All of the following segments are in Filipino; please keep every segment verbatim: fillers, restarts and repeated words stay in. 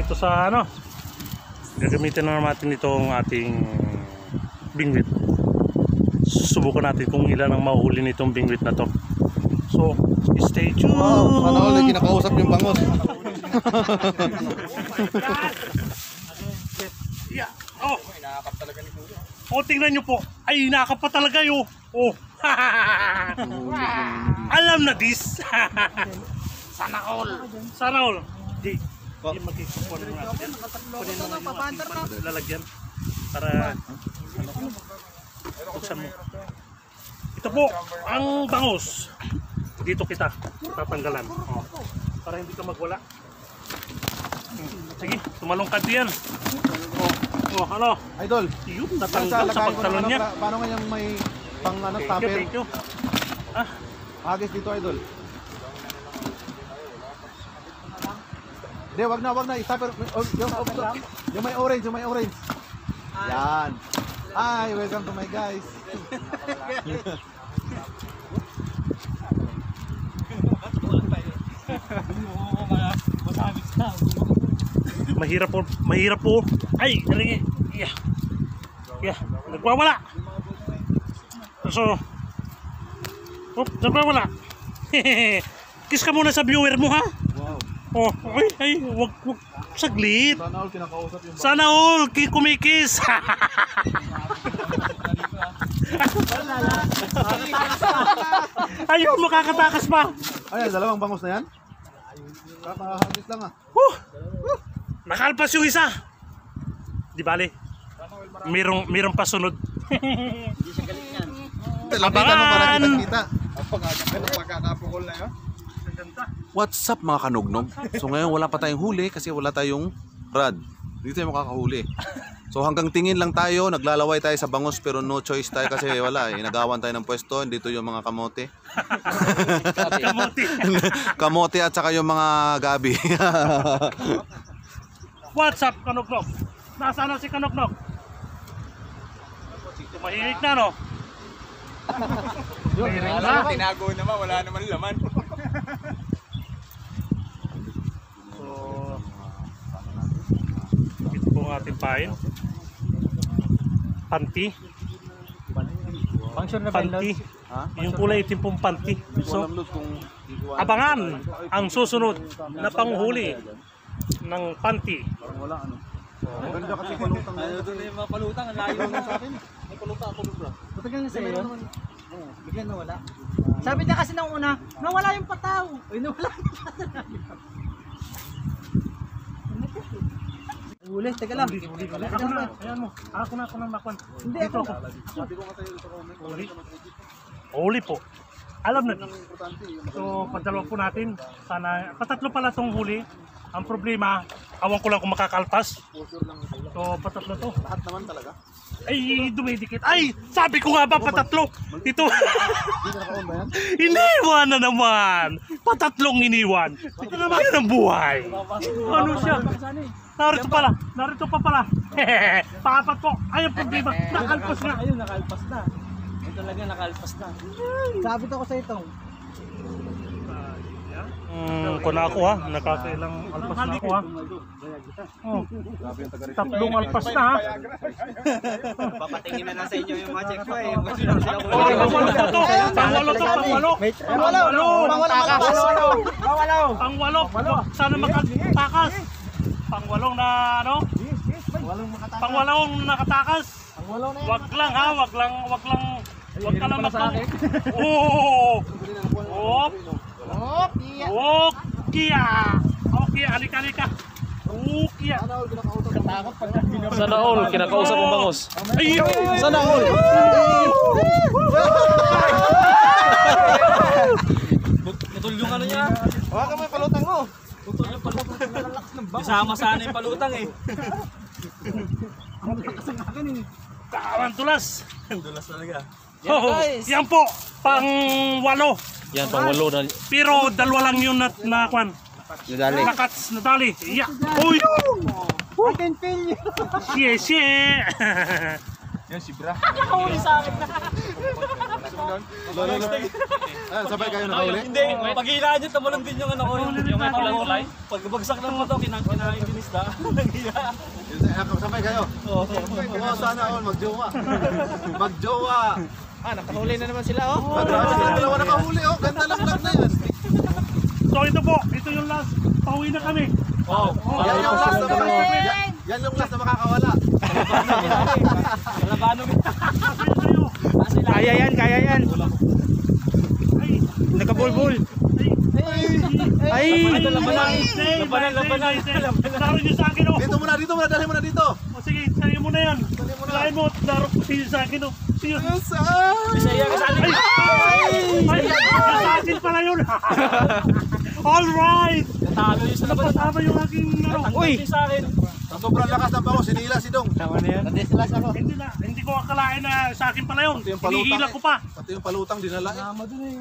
dito sa ano, gagamitin na natin itong ating bingwit. Susubukan natin kung ilan ang mahuhuli nitong bingwit na to. So, stay tuned. Wow, sana ulit kinakausap yung bangos. Yeah. Oh. Oh, tingnan nyo po. Ay, nakakap pa talaga yun. Oh. Alam na this. Sana all. Sana all. Di. Di magkikupon mo natin. Kunin mo yung ating lalagyan. Para buksan mo. Ito po, ang bangos. Dito kita tatanggalan. Oh. Para hindi ka magwala. Sige, tumalungkad yan. Oh, oh, ano? Idol, Yun, natanggal sa pagtalon niya. Paano nga yung may pang ano, Thank you, tupper? thank you. Ah, Agis dito, Idol. Hindi, wag na, wag na. I-tupper. Oh, yung, oh, yung may orange, yung may orange. Yan. Hi, welcome to my guys. mahirap po, mahirap po. Ay, galing. Yeah. Yeah, nagwawala. So, oh, nagwawala. Kiss ka muna sa viewer mo, ha? Wow. Oh, ay, ay, wag, wag, saglit. Sana all kinakausap yung Sana all, ki- kumikis. Ayun, makakatakas pa. Ayan, dalawang bangos na yan. Kakahagis lang ah. Huh! Nakalpas yung isa. Di bale. Merong, merong pasunod. Lapitan mo para Abangan! kita-kita. What's up mga kanugnog? So ngayon wala pa tayong huli kasi wala tayong rod. Dito tayo makakahuli. So hanggang tingin lang tayo, naglalaway tayo sa bangos pero no choice tayo kasi wala eh. Nagawan tayo ng pwesto, dito yung mga kamote. Kamuti. Kamote at saka yung mga gabi. What's up, Kanugnog? Nasaan na si Kanugnog? Mahilig na, no? Mahilig na? Tinago naman, wala naman laman. So, ito po ang ating pain. Panty. Function na ba yun, Panty. Yung kulay itim pong panty. So, abangan ang susunod na panghuli ng panty. Wala ano. Maganda kasi palutang. Ano doon yung mga palutang, ang layo na sa akin. May palutang ako bro. Matagal na sa'yo. Oo, bigyan nawala. Sabi niya kasi nung una, nawala yung pataw. Uy, nawala yung pataw. Uli, teka lang. Ako na, ayan mo. Ako na, ako na makwan. Hindi Dito ako. ako. Sabi ko nga tayo sa comment. Uli. Uli po. Alam na. So, padalawa po natin. Sana, patatlo pala itong huli. Ang problema, awan ko lang kung makakalpas. So, patatlo to. Lahat naman talaga. Ay, dumidikit. Ay, sabi ko nga ba patatlo? Ito. Hindi na naka-on ba yan? Iniwan na naman. Patatlong iniwan. Ito naman yan ang buhay. Ano siya? Narito pala. Narito pa pala. Papat po. Ay, ang problema. Nakalpas na. Ayun, nakalpas na. Ito talaga nakalpas na. Sabi ko sa ito. Hmm, kuna ako ha. Nakakailang alpas na ako ha. Oh, tatlong alpas na ha. Papatingin na lang sa inyo yung mga check ko eh. Pangwalo po to. Pangwalo to. Pangwalo. Pangwalo. Pangwalo. Pangwalo. Sana makatakas. Pangwalong na ano? Pangwalong nakatakas. Wag lang ha. Wag lang. Wag lang. Wag ka lang magpang... Oh! Oh! Oh, iya. Oh, Kia! Oh, Kia, halika, halika. Oh, Kia. Sana all, kinakausap ang bangos. Ayun! Sana all. Putol yung ano niya. Hawakan mo yung palutang mo. Putol yung palutang. Isama sana yung palutang eh. Kawan tulas. Dulas talaga. Oh, yan po, pang walo. Yan, pang walo na. Pero dalawa lang yun na, na kwan. Nadali. Nakats, nadali. Yeah. Oh, yun! I can feel you. Siye, siye. Yan si Bra. Huli sa akin na. doon. Lolo na. Ah, sabay kayo nakahuli? Hindi, paghilaan nyo, tumalon din yung ano ko. Yung may kulay. Pagbagsak ng moto, kinakain yung isda. Naghila. Sabay kayo? Oo. Oo, sana all magjowa. Magjowa. Ah, nakahuli na naman sila oh. Madrasa na dalawa nakahuli oh. Ganda lang lang na yan. So ito po, ito yung last. Pauwi na kami. Oo. Yan yung last na makakawala. Yan yung last na makakawala. Kalabano mo. Kasi kayo. Kaya yan, kaya yan. Ay, Nakabulbul. ay, Ay! Labanan, Stay, labanan, labanan, stay, stay. Laro nyo sa akin oh. Dito muna, dito muna, dali muna dito. O sige, sa'yo mo na yan. Sa'yo mo, laro ko sa'yo sa akin oh. Sige. Bisaya ka sa atin. Ay! Ay! Sa akin pala yun! Alright! Natalo yung sa labanan. Napasama yung aking ano. Uy! Uy! Sa akin. Sa sobrang lakas ng bango, sinila si Dong. Tama na yan. Nadesilas ako. Hindi na, hindi ko akalain na sa akin pala yun. Ito yung palutang Hinihila eh. ko pa. Pati yung palutang dinala eh.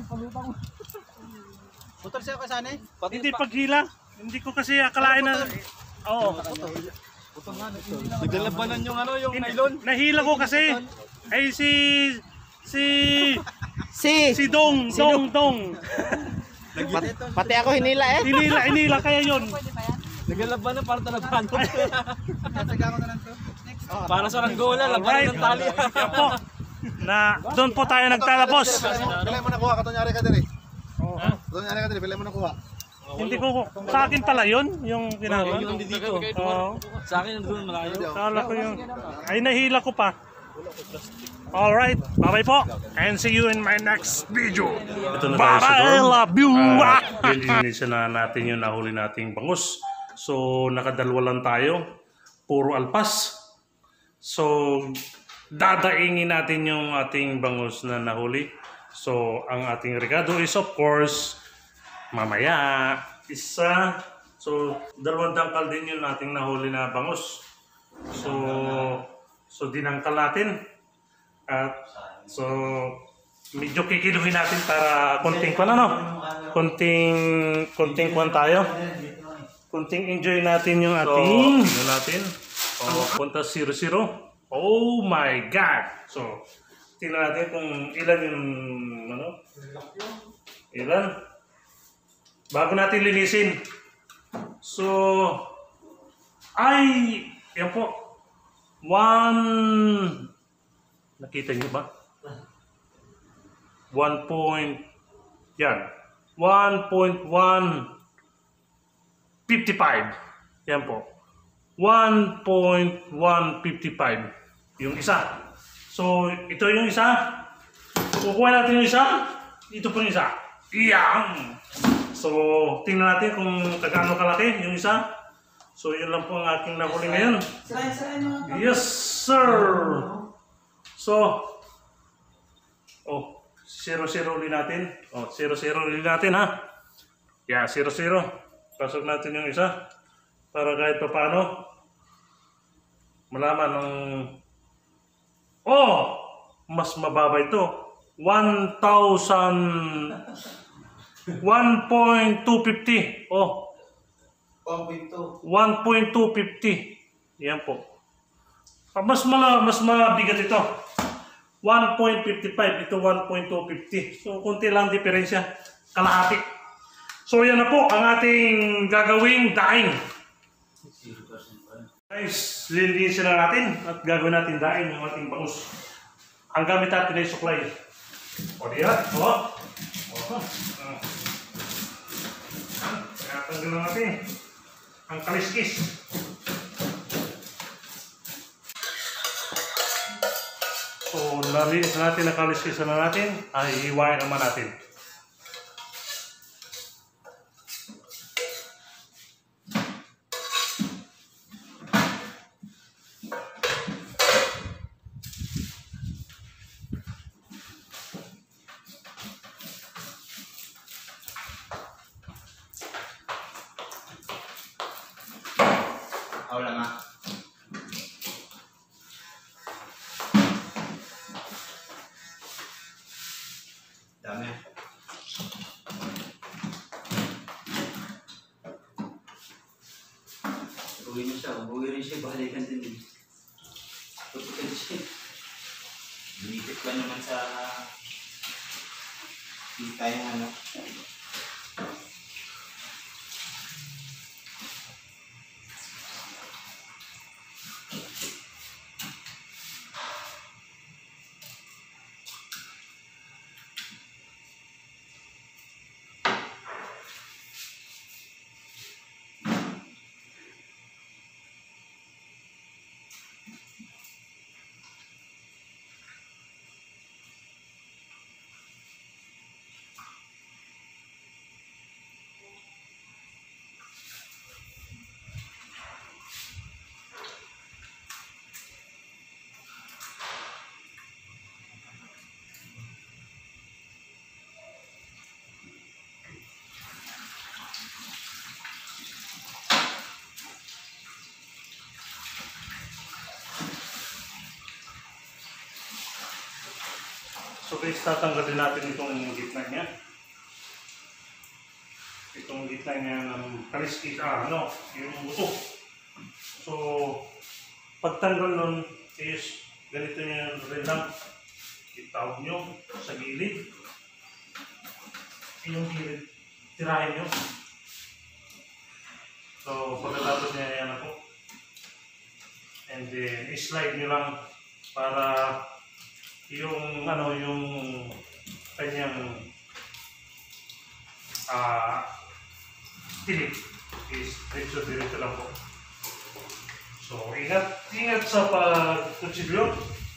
Putol sa'yo ka sana eh. Hindi paghila. Hindi ko kasi akalain na... Oo. Naglalabanan yung ano, yung nylon. Nahila ko kasi. Ay si... Si... Si! Si Dong, Dong, Dong. Pat, pati ako hinila eh. Hinila, hinila kaya yun. Naglalabanan para talabano. Sasaga ko na lang to. Para sa Ranggola, labanan ng tali. Yan po. Na doon po tayo nagtatapos. Bilay mo na kuha, katonyari ka din eh. Katonyari ka din, bilay mo na kuha. Hindi ko... Sa akin pala yun, yung ginagawa. Yung dito. Oo. Sa akin, nandun malayo. Kala ko yung... Ay, nahila ko pa. Alright, bye-bye po. And see you in my next video. Ito na tayo sa dorm. Love you! Uh, Lilinisan na natin yung nahuli nating bangus. So, nakadalwa lang tayo. Puro alpas. So, dadaingin natin yung ating bangus na nahuli. So, ang ating regalo is of course, mamaya, isa. So, dalawang dangkal din yung ating nahuli na bangus. So, so dinangkal natin. At so medyo kikiluhin natin para konting kwan ano. Konting konting kwan tayo. Konting enjoy natin yung ating so, natin. Oh, punta zero zero. Oh my god. So, tingnan natin kung ilan yung ano? Ilan? Bago natin linisin. So, ay, yan po. One, nakita nyo ba? One point, yan. one point one five five. Yan po. one point one five five. Yung isa. So, ito yung isa. Kukuha natin yung isa. Ito po yung isa. Iyang! So, tingnan natin kung kagaano kalaki yung isa. So, yun lang po ang aking nahuli ngayon. Yes, sir! So, oh, zero zero ulit natin. Oh, zero zero ulit natin ha. Yeah, zero zero. Pasok natin yung isa. Para kahit pa paano, malaman ng... Oh! Mas mababa ito. one thousand... one point two five zero. Oh. one point two five zero. Yan po. Mas mala, mas mabigat ito. one point five five, ito one point two five zero. So, kunti lang diferensya. Kalahati. So, yan na po ang ating gagawing daing. Guys, lilinisin na natin at gagawin natin daing yung ating bangus. Ang gamit natin ay suklay. O, diyan. O. O. Kaya tanggalan natin ang kaliskis. So, nalinis na natin ang kaliskis na natin, ay iwain naman natin. Wala nga. Dami. Uwi niya siya. Uwi rin siya. Balikan din din. Tutukan siya. Binipit ko naman sa Kita yung ano. So guys, tatanggalin natin itong gitna niya. Itong gitna niya ng kaliskis, ah, ano, yung buto. So, pagtanggal nun is ganito niya rin lang. Itawag nyo sa gilid. Yung gilid, tirahin nyo. So, pagkatapos niya yan ako. And then, slide nyo lang para yung ano yung kanyang ah tinik is diretso diretso lang po. So ingat ingat sa pagkutsilyo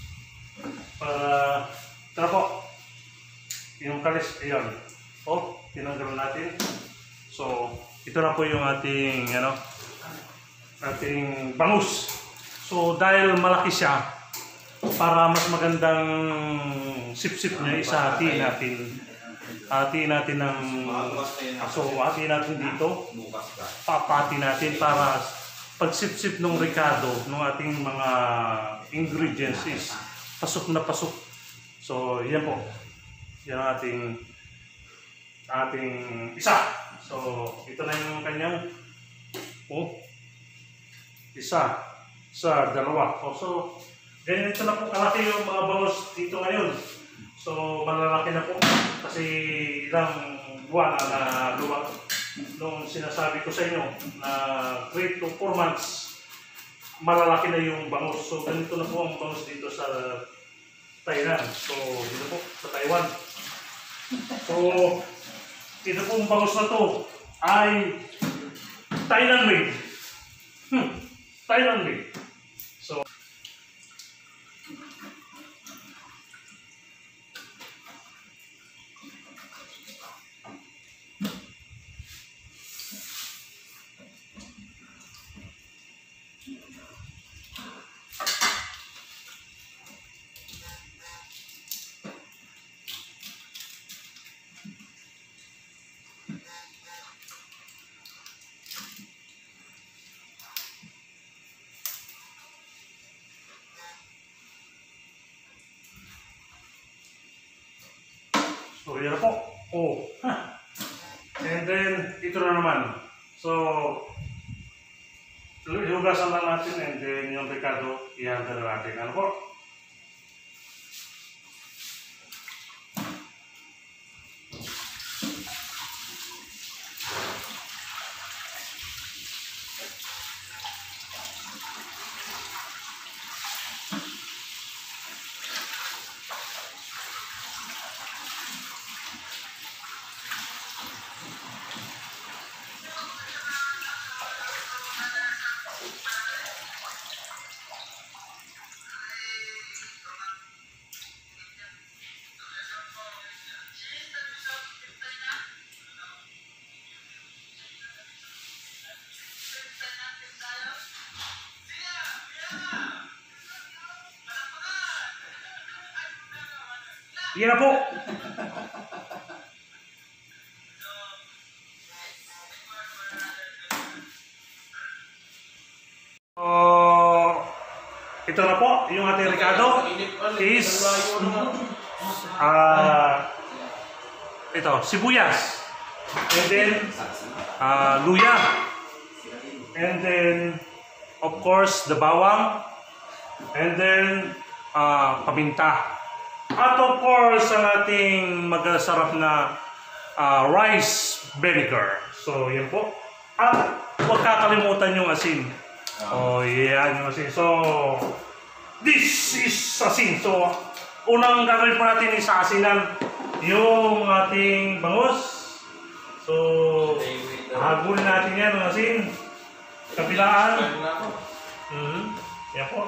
para tara po yung kalis, ayan o tinanggal natin. So ito na po yung ating ano ating bangus. So dahil malaki siya, para mas magandang sip-sip niya, isahati natin. Hati natin ng... So, hati natin dito. Papati natin para pag sip-sip ng Ricardo, ng ating mga ingredients is pasok na pasok. So, yan po. Yan ang ating ating isa. So, ito na yung kanyang oh, isa. Sa dalawa. Oh, so, ganito na po kalaki yung mga bangus dito ngayon. So malalaki na po kasi ilang buwan na luwag nung sinasabi ko sa inyo na three to four months malalaki na yung bangus. So ganito na po ang bangus dito sa Thailand. So dito po sa Taiwan. So dito po ang bangus na to ay Thailand made. Hmm, Thailand made. So So, yan na po. Oh. And then, ito na naman. So, hinugasan lang natin and then yung Ricardo, ihanda na natin. Ano po? Yan na po. So, ito na po yung ating Ricardo is uh, ito, sibuyas, and then uh, luya, and then of course the bawang, and then uh, paminta. At of course, ang ating magkasarap na ah, rice vinegar. So, yan po. At huwag kakalimutan yung asin. Oh, yan yung asin. So, this is asin. So, unang gagawin po natin is asinan yung ating bangus. So, hagulin natin yan ng asin. Kabilaan. Mm-hmm. Yan po.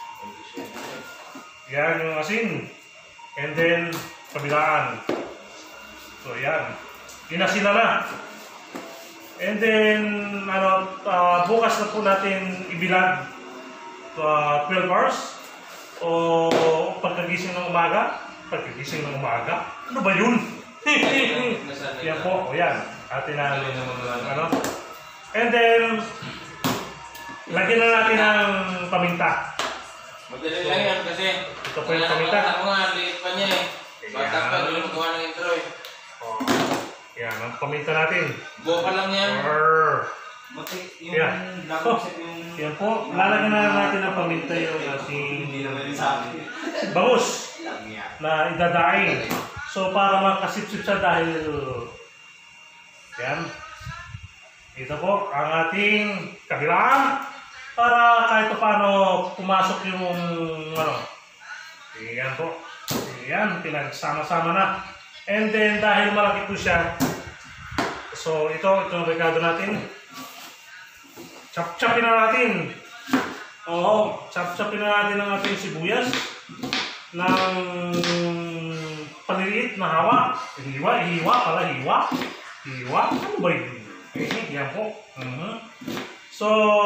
Yan yung asin. And then, kabilaan. So, yan. Inasina na. And then, ano, uh, bukas na po natin ibilag uh, twelve hours. O pagkagising ng umaga. Pagkagising ng umaga. Ano ba yun? Yan po. O yan. Atin na, ano. And then, lagyan na natin ng paminta. Madali lang yan kasi Ito po yung paminta. Ako nga, liit pa niya eh. Bata pa, hindi mo gawa ng intro eh. Oh. Yan, ang paminta natin. Buo pa lang yan. Arr. Yung Yan. lagong Oh, set yung... yan po. Lalagyan na natin ng paminta yung ating bangus na idadaing. So, para makasipsip siya dahil yan. Ito po ang ating kabilaan para kahit paano pumasok yung ano. Yan po. Yan, pinagsama-sama na. And then dahil malaki po siya, so ito, itong rekado natin. Chop-chopin na natin. Oo, chop-chopin na natin ang ating sibuyas ng paliliit na hawa. Hiwa, hiwa pala, hiwa. Hiwa, ano ba yun? Eh, yan po. Uh-huh. So,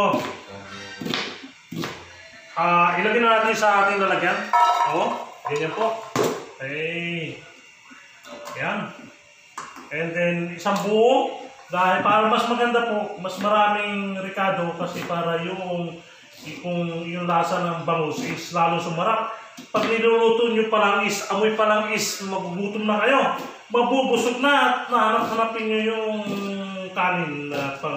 uh, ilagay na natin sa ating lalagyan. Oo, ganyan po. Okay. Yan. And then, isang buo. Dahil para mas maganda po, mas maraming ricado kasi para yung kung yung lasa ng bangus is lalo sumarap. Pag niluluto nyo pa lang is, amoy pa lang is, magugutom na kayo. Mabubusog na at nahanap-hanapin nyo yung kanin na pang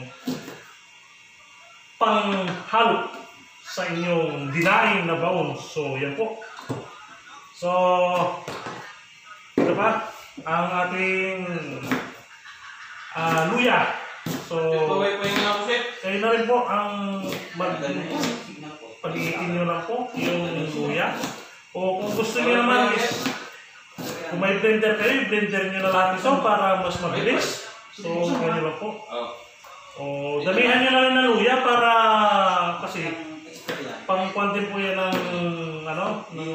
pang halo sa inyong dinaing na baon. So, yan po. So, ito pa ang ating uh, luya. So, kayo na rin po ang mag pag-iitin nyo lang po yung luya. O kung gusto nyo naman is kung may blender kayo, blender nyo na lahat ito para mas mabilis. So, ganyan lang po. O, damihan nyo na rin ng luya para kasi pang-kwan din po yan ng ano, ng,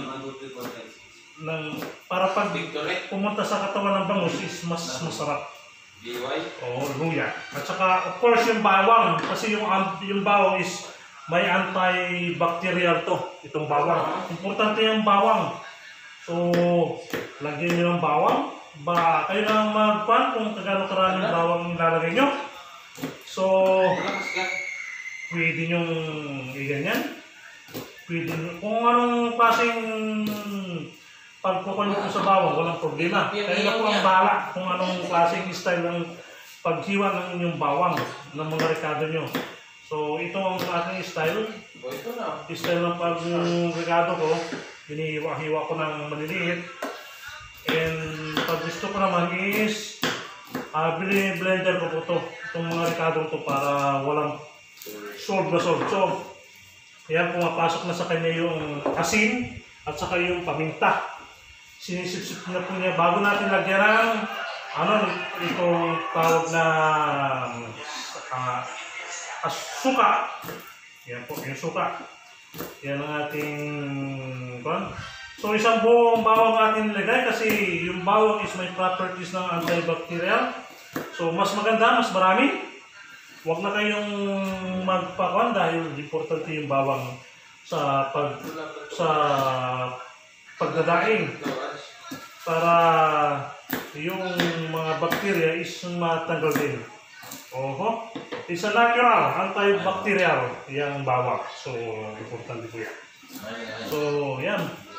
ng para pag pumunta sa katawan ng bangus is mas masarap. O, luya. At saka, of course, yung bawang. Kasi yung, yung bawang is may antibacterial to. Itong bawang. Importante yung bawang. So, lagyan nyo ng bawang. Ba, kayo lang mag-pan kung kagano karaming bawang ilalagay nyo. So, pwede nyo i-ganyan. Pwede nyo. Kung anong klaseng pagkukuha nyo sa bawang, walang problema. Kayo na po ang bahala kung anong klaseng style ng paghiwa ng inyong bawang ng mga rekado nyo. So, ito ang ating style. Style ng pag-rekado ko. Hinihiwa-hiwa ko ng maliliit. And pag gusto ko naman is uh, blender ko po ito. Itong mga rekado to para walang solve na solve. So, yan pumapasok na sa kanya yung asin at saka yung paminta. Sinisip-sip na po niya bago natin lagyan ng ano, itong tawag na uh, suka. Yan po, yung suka. Yan ang ating pan. So, isang buong bawang atin nilagay kasi yung bawang is may properties ng antibacterial. So, mas maganda, mas marami. Huwag na kayong magpakuan dahil importante yung bawang sa pag sa pagdadaing para yung mga bakterya is matanggal din. Oho. It's a natural, antibacterial yung bawang. So, importante po yan. So, yan.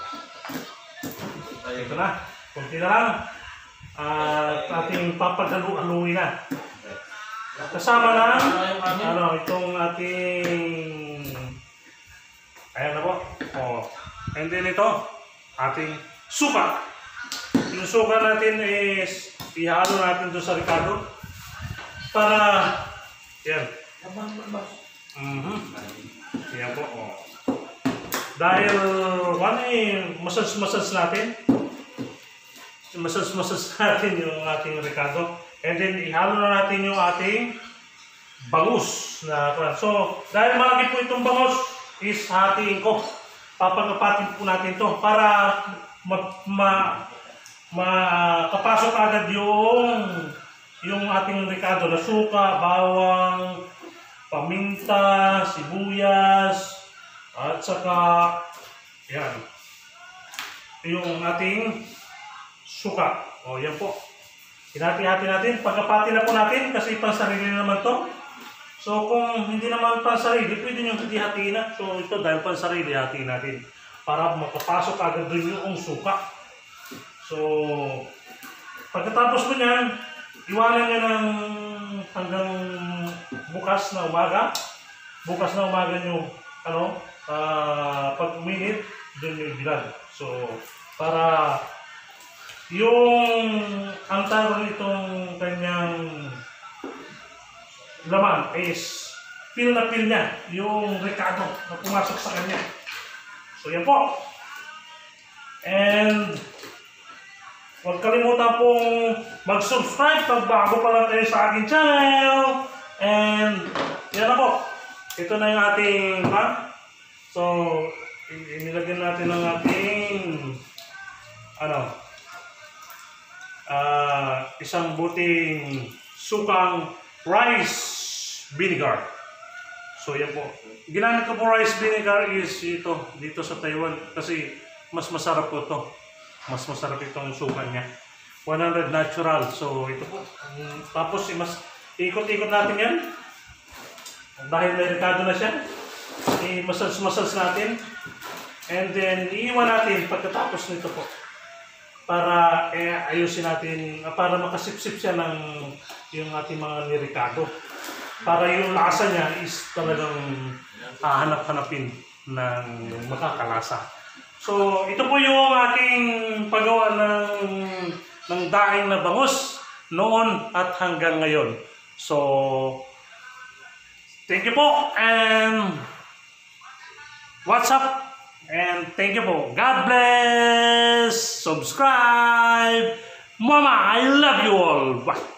Ito na. Kunti na lang. At ating papaghalu-haluin na. Kasama na ano, itong ating ayan na po. Oh. And then ito, ating suka. Yung suka natin is ihalo natin doon sa Ricardo para yan. Mhm. Yan po. Oh. Dahil ano eh, massage-massage natin. Massage-massage natin yung ating Ricardo. And then ihalo na natin yung ating bangus na so dahil malaki po itong bangus is hatiin ko. Papagapatin po natin to para ma, ma makapasok agad yung yung ating Ricardo na suka, bawang, paminta, sibuyas, at saka yan yung ating suka. O yan po. Hinati-hati natin. Pagkapati na po natin kasi pang sarili naman to. So kung hindi naman pang sarili, pwede nyo hati-hati na. So ito dahil pang sarili, hati natin para makapasok agad doon yung suka. So pagkatapos ko nyan, iwanan nyo ng hanggang bukas na umaga. Bukas na umaga nyo, ano, uh, pag uminit, doon yung bilad. So para yung ang tawag itong kanyang laman is feel na feel niya yung Ricardo na pumasok sa kanya. So yan po. And huwag kalimutan pong mag-subscribe pag bago pa lang kayo sa aking channel. And yan na po. Ito na yung ating ha. So inilagyan natin ng ating ano Uh, isang buting sukang rice vinegar. So yan po. Ginamit ko po rice vinegar is ito dito sa Taiwan kasi mas masarap po ito. Mas masarap itong suka niya. one hundred natural. So ito po. Um, tapos mas ikot-ikot natin yan. Dahil delikado na siya. I-massage-massage natin. And then iiwan natin pagkatapos nito po. Para eh, ayusin natin, para makasipsip siya ng yung ating mga niricado. Para yung lasa niya is talagang hahanap-hanapin ng makakalasa. So, ito po yung aking paggawa ng, ng daing na bangus noon at hanggang ngayon. So, thank you po and what's up? And thank you po. God bless. Subscribe. Mama, I love you all. Bye.